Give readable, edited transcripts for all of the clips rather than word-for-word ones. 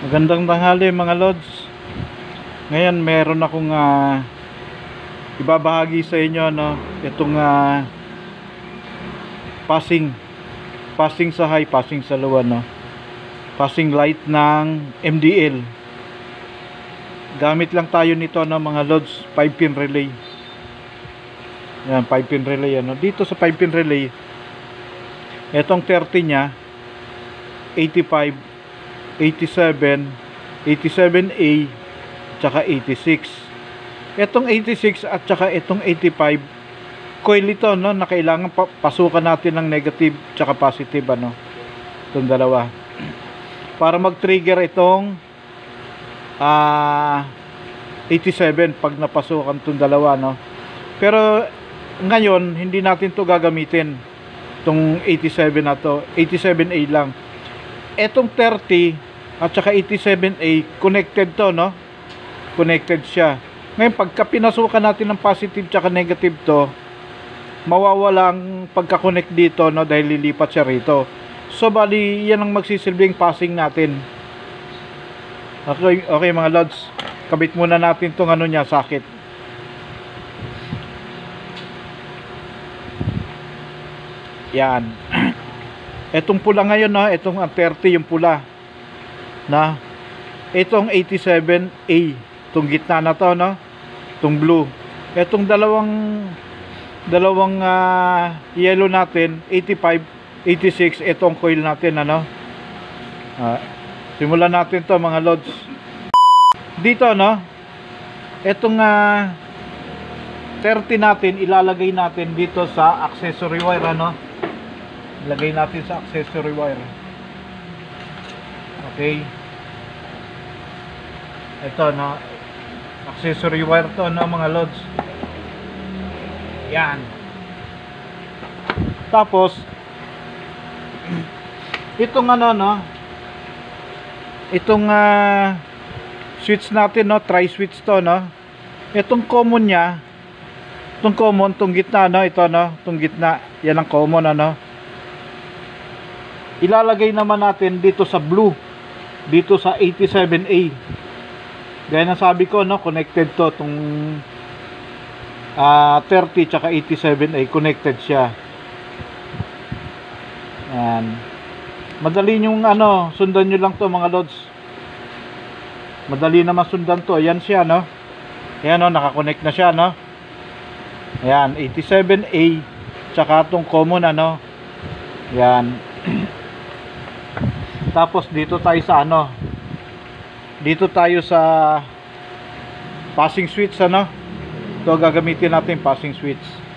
Magandang tanghali mga lods. Ngayon meron akong ibabahagi sa inyo itong passing sa high, passing sa low passing light ng MDL. Gamit lang tayo nito mga lods, 5-pin relay. Yan, 5-pin relay Dito sa 5-pin relay, etong 30 nya 85, 87, 87A, tsaka 86. Etong 86 at tsaka etong 85, coil ito na kailangan pasukan natin ng negative tsaka positive itong dalawa para mag-trigger itong 87 pag napasukan itong dalawa Pero ngayon hindi natin to gagamitin, itong 87 na to, 87A lang. Etong 30 at saka 87A connected to connected siya. Ngayon pagka pinasukan natin ng positive tsaka negative to, mawawalang pagka-connect dito dahil lilipat siya rito. So bali yan ang magsisilbing passing natin. Okay mga lods, kabit muna natin tong niya, sakit. Yan. Etong pula ngayon etong 30 yung pula itong 87A, itong gitna na to itong blue. Etong dalawang yellow natin, 85, 86, itong coil natin simulan natin to mga lods. Dito etong 30 natin ilalagay natin dito sa accessory wire ilagay natin sa accessory wire. Okay, ito accessory wire to mga lods. Yan. Tapos itong itong switch natin tri-switch to itong common nya, itong gitna ito itong gitna, yan ang common ilalagay naman natin dito sa blue, dito sa 87A. Gaya na sabi ko connected to itong 30 tsaka 87A, connected siya. Yan. Madali yung sundan nyo lang to mga lods. Madali na masundan to. Yan siya Ayan nakakonect na siya Ayan, 87A tsaka itong common Yan. Tapos dito tayo sa dito tayo sa passing switch ito gagamitin natin, passing switch.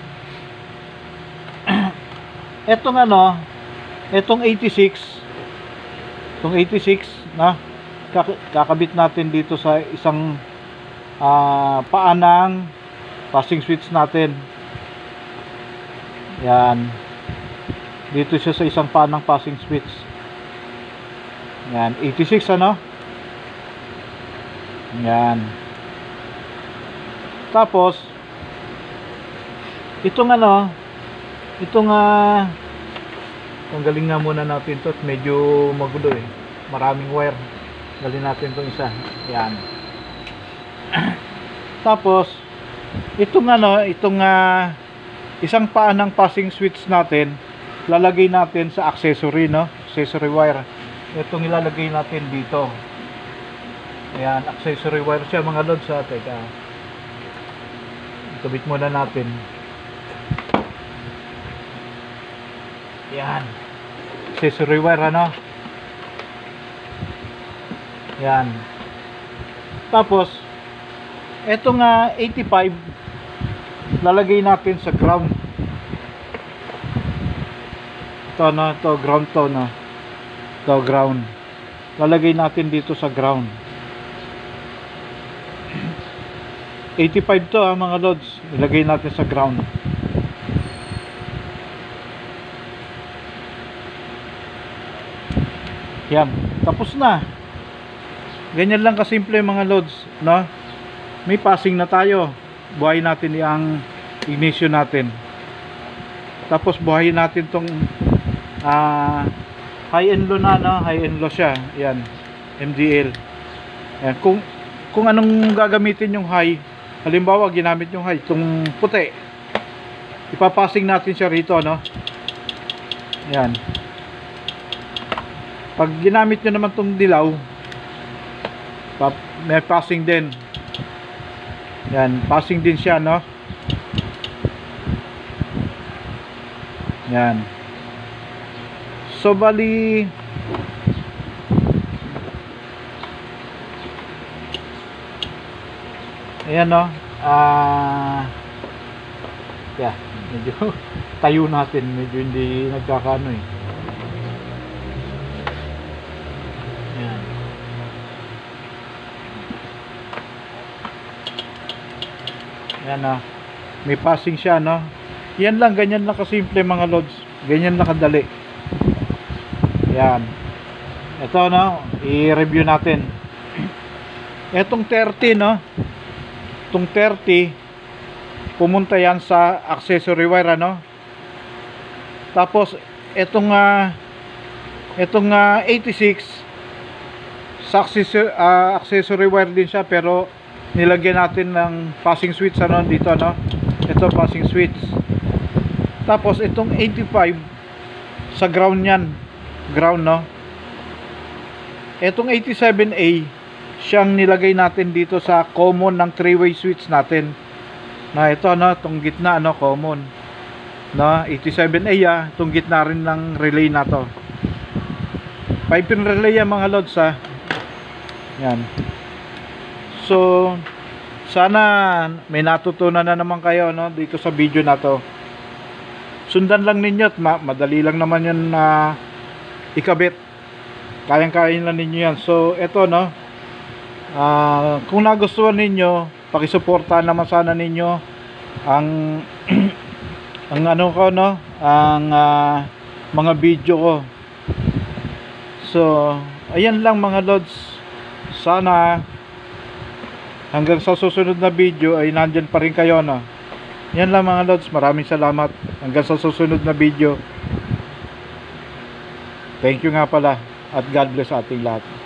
Etong etong 86, itong 86 kakabit natin dito sa isang paanang passing switch natin. Yan, dito siya sa isang paanang passing switch. Yan, 86 yan. Tapos itong itong tanggalin nga muna natin to, medyo magulo maraming wire. Galin natin itong isa. Yan. Tapos itong itong isang paanang passing switch natin lalagay natin sa accessory accessory wire. Itong ilalagay natin dito. Ayan, accessory wire siya mga lods. Teka, ikabit muna natin. Ayan, accessory wire Ayan. Tapos etong 85 lalagay natin sa ground. Ito ito ground to ito ground. Lalagay natin dito sa ground. 85 to mga lods, ilagay natin sa ground. Yan, tapos na. Ganyan lang kasimple mga lods may passing na tayo. Buhayin natin yung ignition natin. Tapos buhayin natin tong high and low high and low siya. Yan. MDL. Ayan, kung anong gagamitin yung high, halimbawa ginamit yung high, itong puti, ipapassing natin siya rito, no? Ayan. Pag ginamit nyo naman itong dilaw, may passing din. Yan, passing din siya, no? Yan. So bali, ayan, no? Yeah, medyo tayo natin, medyo hindi nagkakano eh. Yan. Yan, no? May passing siya, no? Yan lang, ganyan lang kasimple mga lods. Ganyan lang kadali. Yan. Ito, no? I-review natin. Etong 30, no? Itong 30, pumunta yan sa accessory wire, ano? Tapos, etong 86, sa accessory wire din siya, pero nilagyan natin ng passing switch, ano? Dito, no? Ito, passing switch. Tapos itong 85 sa ground yan, ground, no? Itong 87A siyang nilagay natin dito sa common ng 3-way switch natin, na ito, no, itong gitna, no, common, no, 87A, itong gitna rin ng relay na to, 5-pin relay yan mga lods, ha. Yan. So sana may natutunan na naman kayo, no, dito sa video na to. Sundan lang ninyo at madali lang naman yun na ikabit. Kayang-kaya lang ninyo yan. So eto, no, kung nagustuhan ninyo, pakisuportahan naman sana ninyo ang ang ano ko, no, ang mga video ko. So ayan lang mga lods. Sana hanggang sa susunod na video ay nandyan pa rin kayo, no. Yan lang mga lods, maraming salamat. Hanggang sa susunod na video. Thank you nga pala, at God bless ating lahat.